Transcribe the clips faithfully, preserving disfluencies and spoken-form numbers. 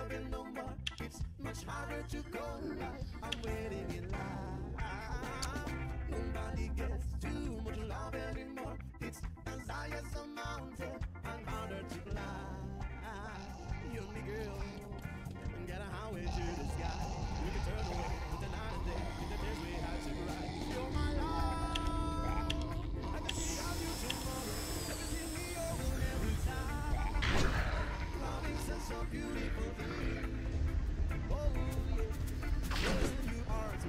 loving no more. It's much harder to go by. I'm waiting in line. Nobody gets too much love anymore. It's as high as a mountain and harder to climb. You and me, girl, got a highway to the sky. We can turn away with the night and day. If the days we had to ride. You're my love. I can see how you tomorrow. Everything we own every time. Loving such a beautiful thing. Oh, yeah. You are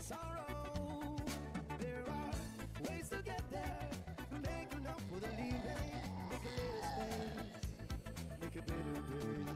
sorrow. There are ways to get there. Make enough for the living. Make a little space. Make a better place.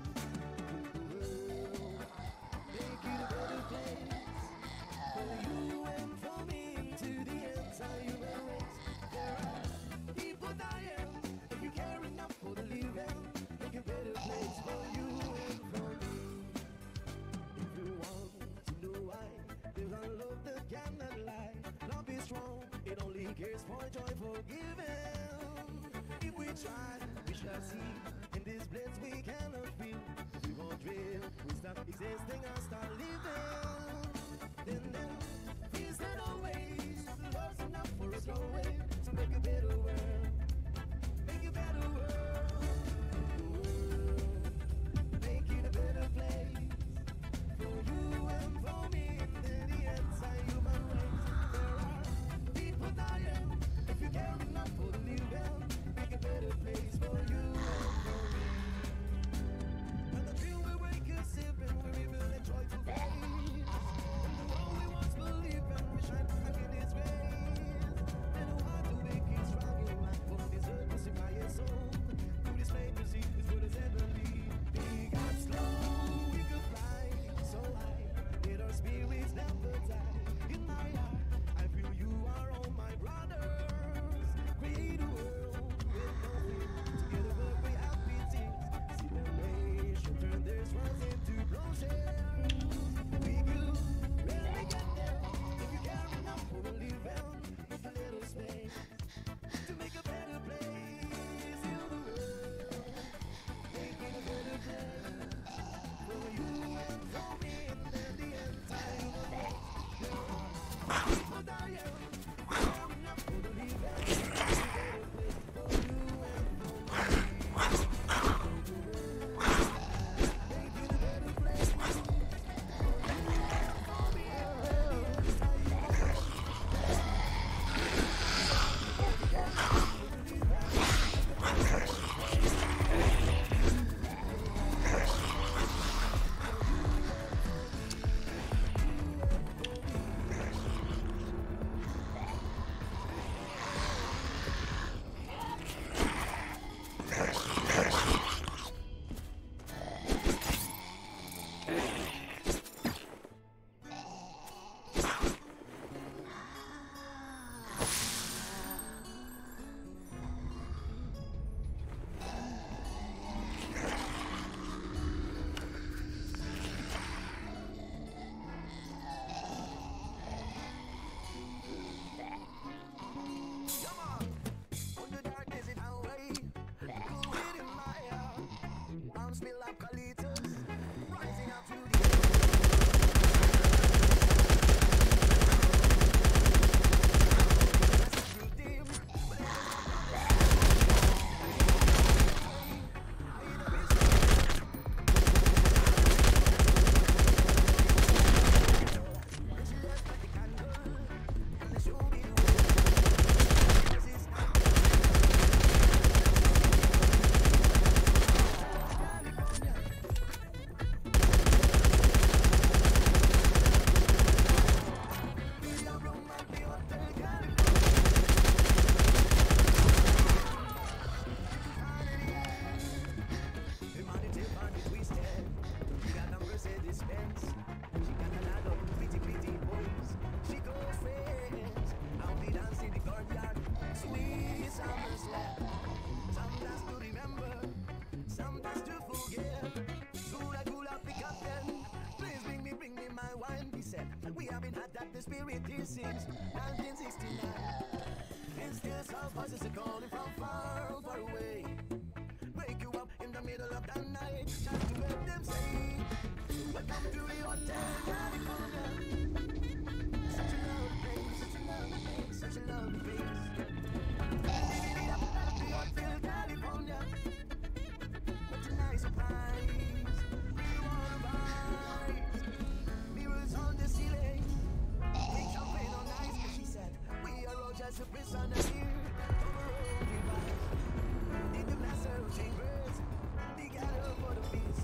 Make it a better place for you and for me to the entire human race. There are people dying. If you care enough for the living, make a better place for you and for me. If you want to know why, there's a love that cannot lie. Love is strong, it only cares for joy, for giving. If we try, we shall see. In this place we cannot feel. If we won't dream, we stop existing and start living. Then, then, is there always love's enough for us always to make a better world? Make a better world. Make it a better place for you and for me and the entire human race. There are people dying. If you care enough for the living, make a better place for you and for me. And the dream we wake is sipping, we rebuild a joyful face. And the world we once believed in, we shine back in its rays. And the heart to make it strong in life for this earth to see by its soul. Through this flame to see this world is heavenly. Big and slow, we could fly so high. Let our spirits never die. In my heart, I feel you are all my brothers. Create a world with no fear. Together work we happy things. See the nation turn their swans into bloodshed. We could really get there if you care enough for a living. Make a little space to make a better place. Heal the world, make it a better place for you and for me and then the entire world. People dying, care enough for the living. Make a better place for you and for me. Make it a better place for you and for me and then the entire world. We have been at that the spirit is since nineteen sixty-nine. And still some voices are calling from far, far away. Wake you up in the middle of the night, just to let them say, welcome to the Hotel California. Such a lovely place, such a lovely place, such a lovely place. Living it up at the Hotel California. What a nice surprise. We wanna buy mirrors on the ceiling. Big champagne on ice, and she said, we are all just a prisoner here. Over all device. In the master chambers, together for the peace.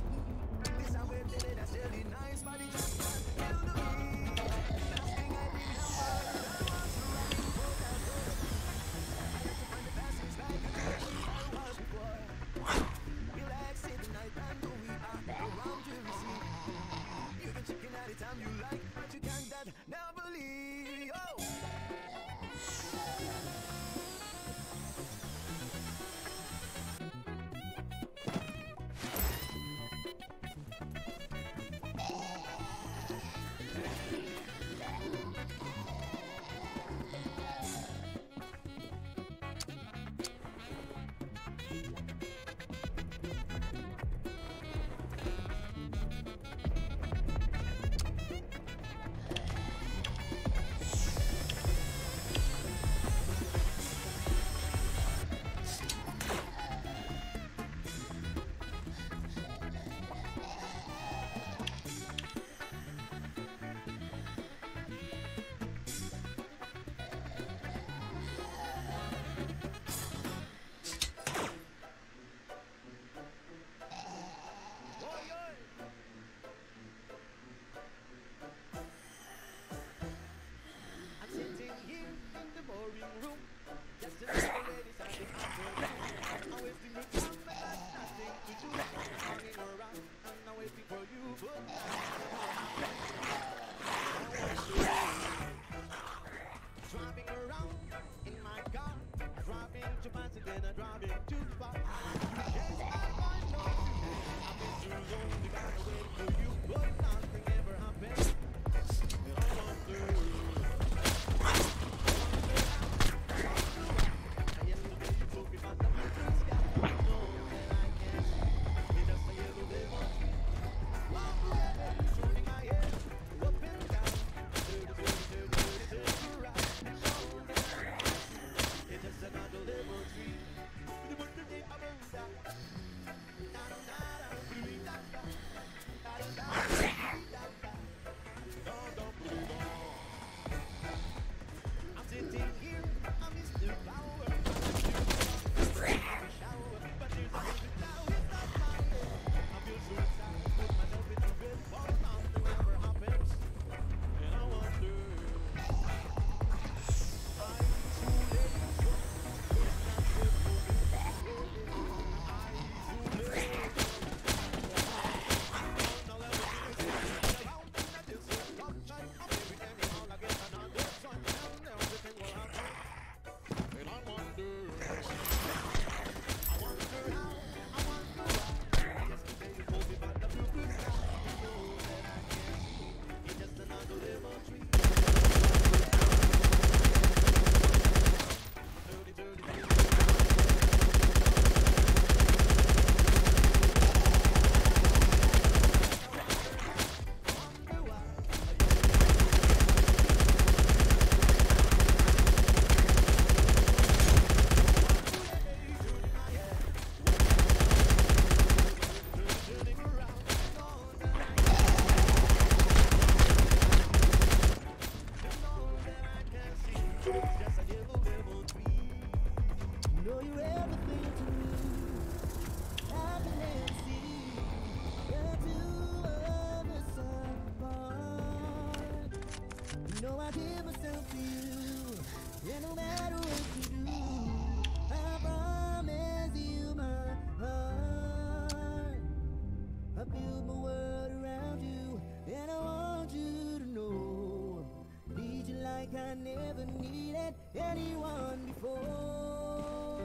like I never needed anyone before.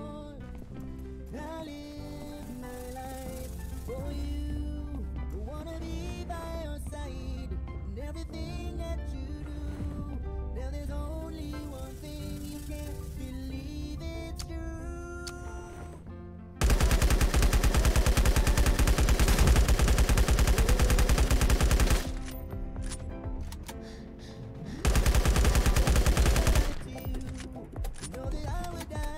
I live my life for you. I wanna be by your side in everything that you do. Now there's only one thing you can't believe it's true. Know that I would die.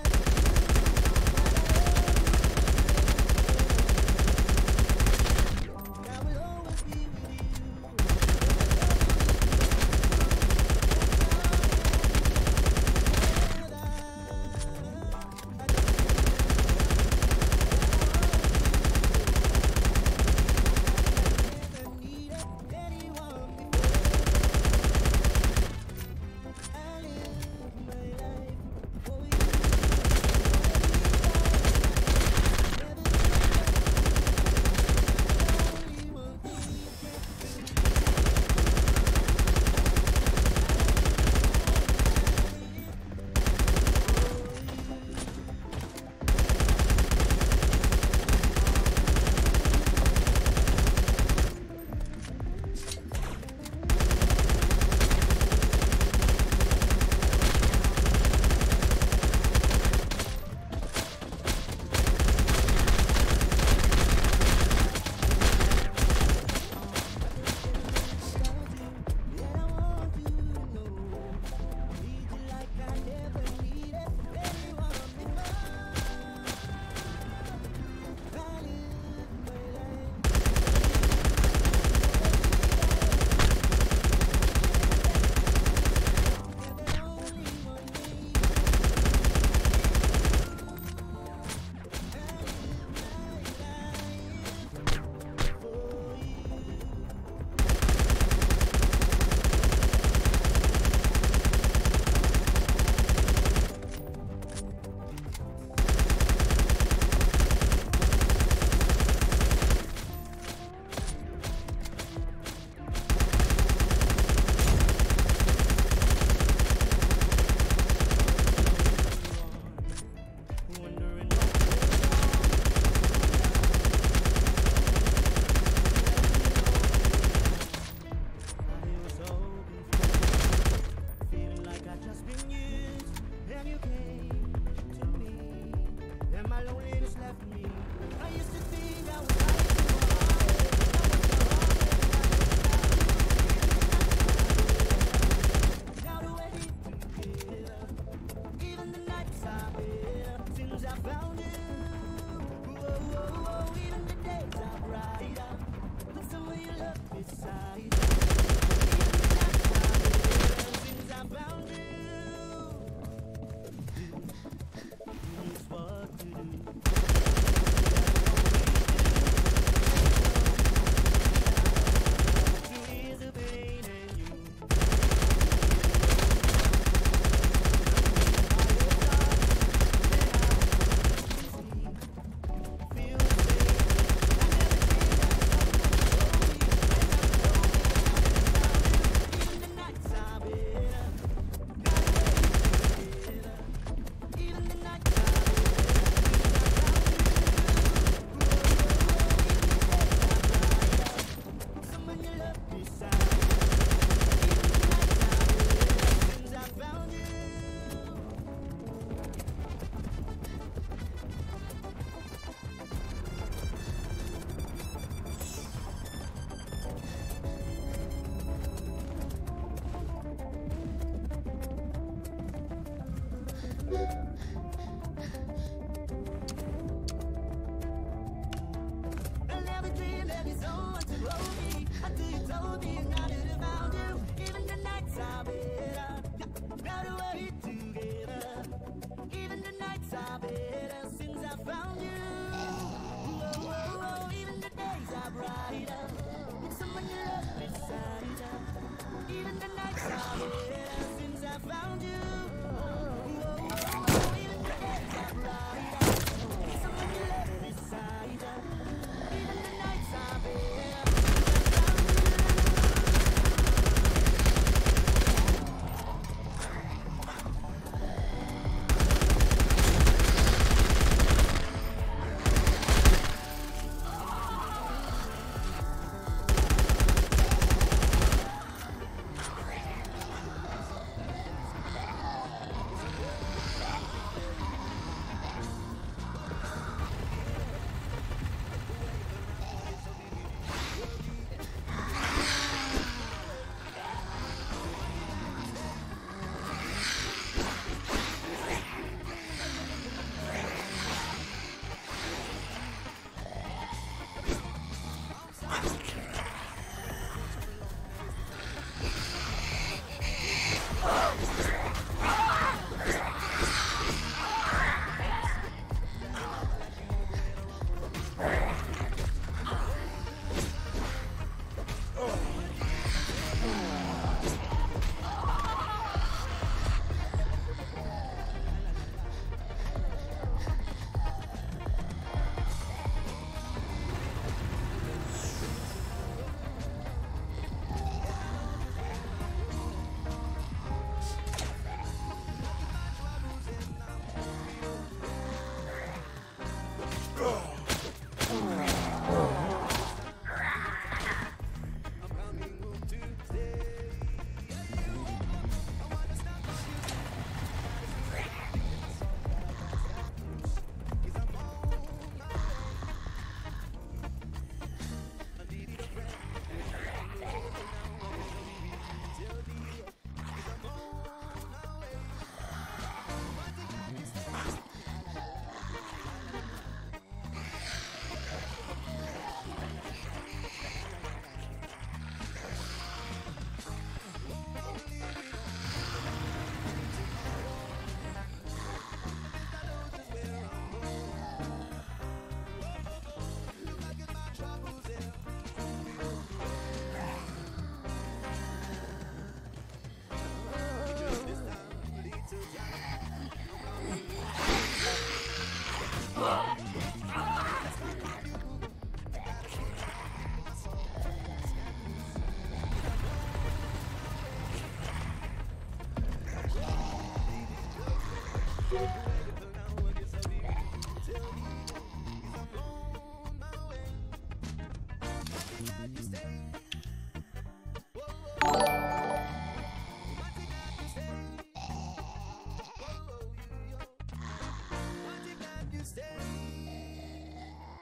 glad you stayed. Whoa, whoa, whoa. Mighty glad you stayed. Whoa, whoa, you, yo. Mighty glad you stayed.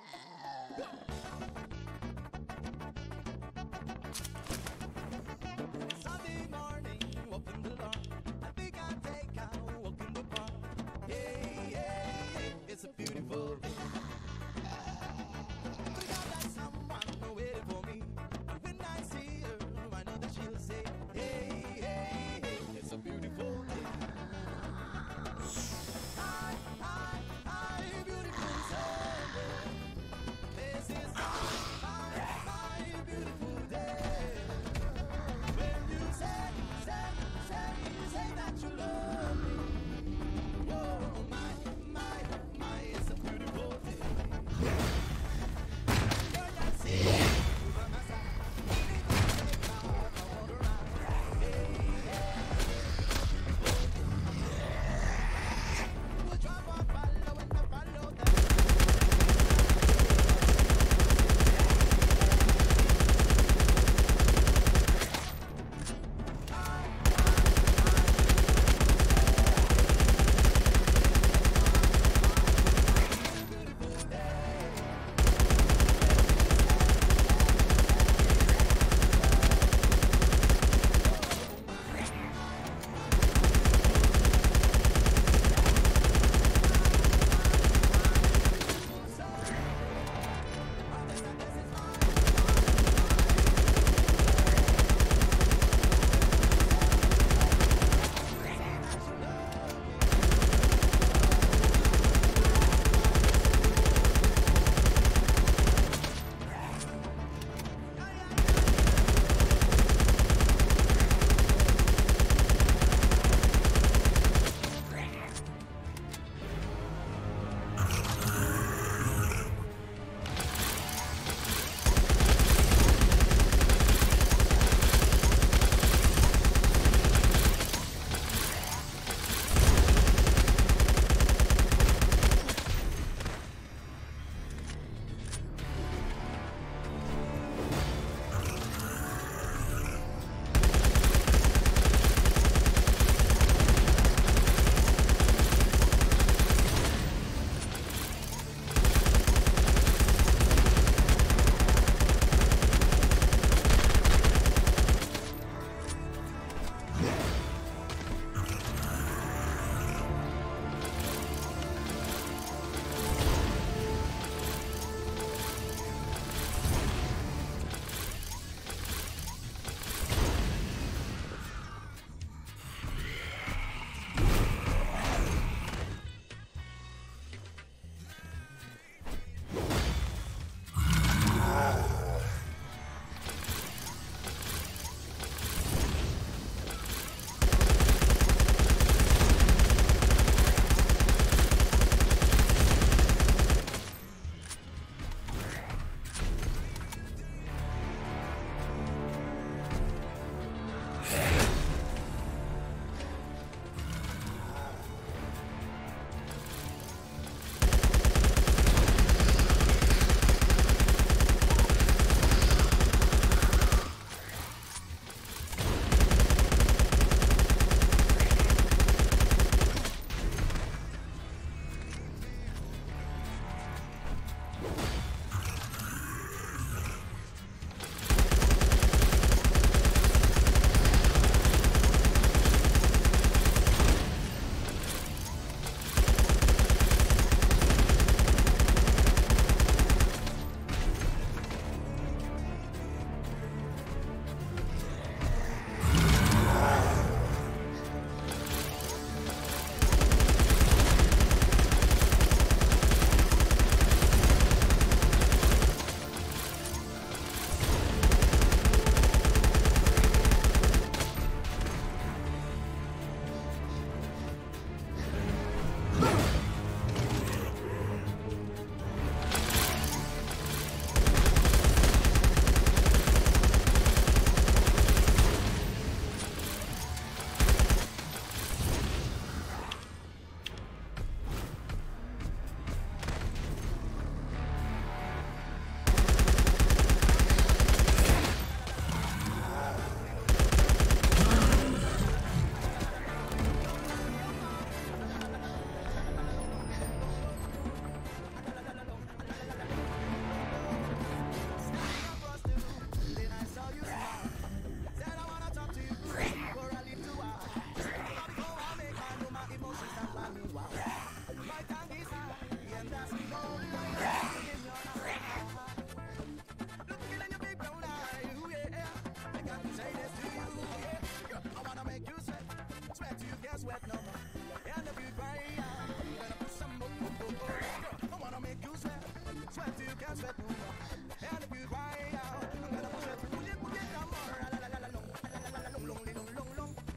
Sunday morning, open the door. I think I'll take a walk in the park. Hey, hey, hey, it's a beautiful day. Think I've got someone waiting for me. And when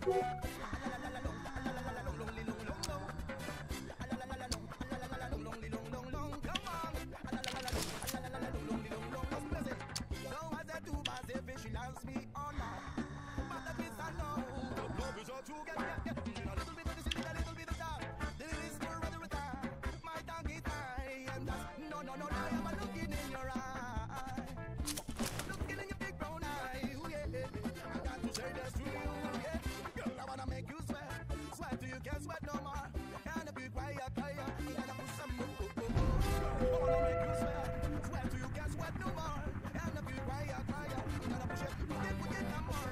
She loves me or not, but the kiss I know. Love is all to get, get, get. A little bit of this, a little bit of that. The little is more rather return. My tongue is high, and that's no, no, no, no. I'm looking in your eye, looking in your big brown eye. Ooh, yeah, I got to say this to you, yeah. Girl, I wanna make you sweat, sweat till you can't sweat no more. And if you cry, I cry, I'm gonna put some more. I wanna make you sweat, sweat till you can't sweat no more. And if you cry, I cry, I'm gonna push it. Forget, forget no more.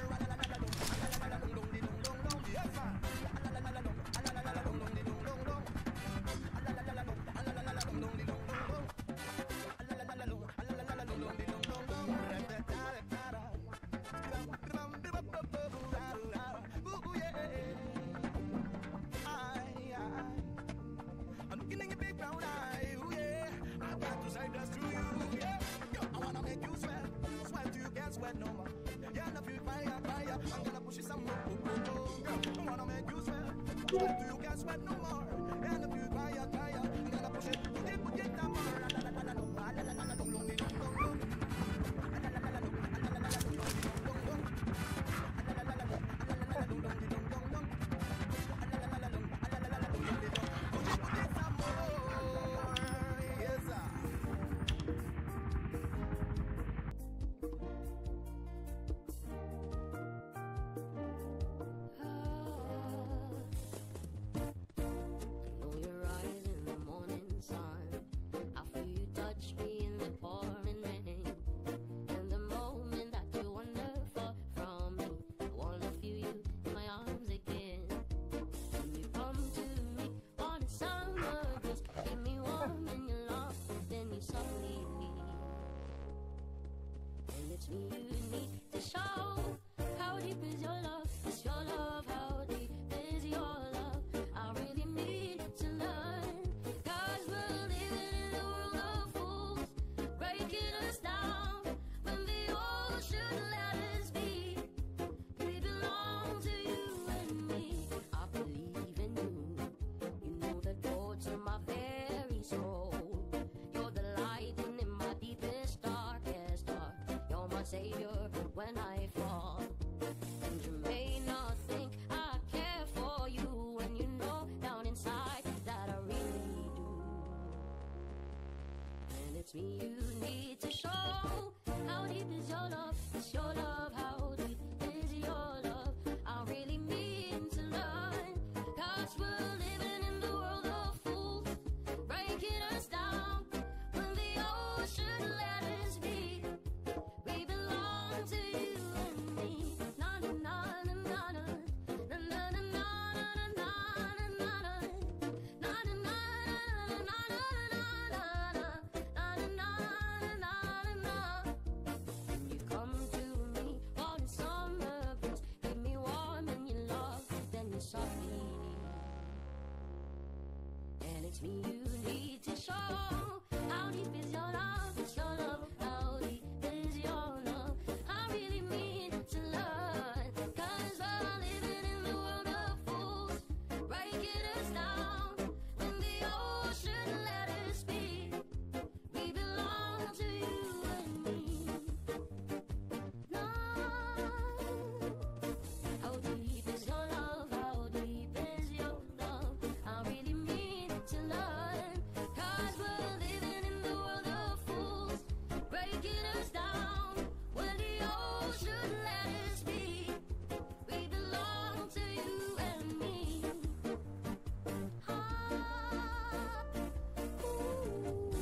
Yes, man. I'm looking in your big brown eye, ooh yeah. I got to say this to you, yeah. Yo, I wanna make you sweat, sweat till you can't sweat no more. Yeah, and if you fire, fire, I'm gonna push you some more. Oh, oh, oh. Girl, I wanna make you sweat, sweat till you can't sweat no more. Yeah, and if you fire, fire, I'm gonna push it, put it, put it some more. La la la la la la la la la la dong dong dong dong dong. La la la la la la la la la la dong dong dong dong. La la la la la la la dong dong dong dong dong. La la la la la la la la dong dong dong dong. Put it, put it some more. Yes, sir. It's me you need to show. How deep is your love? Is your love? How deep is your love? I really mean to learn. Cause we're living in the world of fools, breaking us down when the ocean let us be. We belong to you and me. Na na na na na na na na na na na na na. It's me you need to show. How deep is your love? Is your love? How deep is your love? I really mean to learn. Cause we're living in the world of fools, breaking us down when the ocean let us be. We belong to you and me. No. How deep is your love? How deep is your love? I really mean to learn. Cause we're living in the world of fools, breaking us down when the ocean let us be. We belong to you and me. Ah, ooh.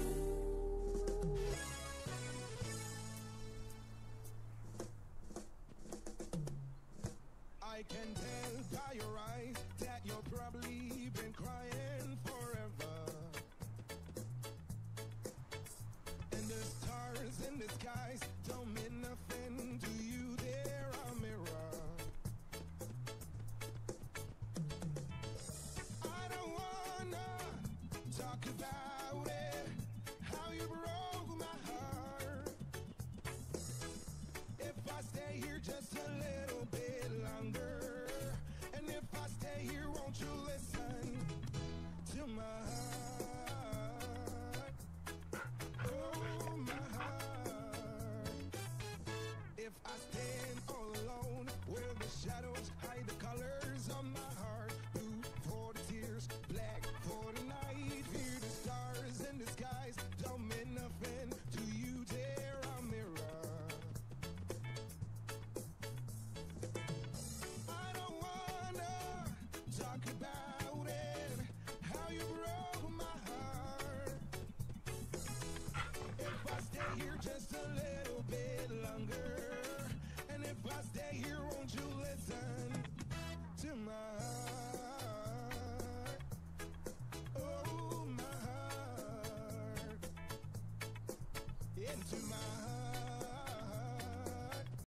I can tell by your eyes that you're probably been crying forever. And the stars in the skies don't mean nothing to you, they're a mirror. I don't wanna talk about it, how you broke my heart. If I stay here just a little bit longer, stay here, won't you listen to my heart? Oh, my heart. If I stand all alone, where the shadows hide the colors of my heart, blue for the tears, black for the night, fear the stars in the skies, don't mean nothing to you, dear, a mirror. I don't wanna talk about it, how you broke my heart. If I stay here just a little bit longer, and if I stay here, won't you listen to my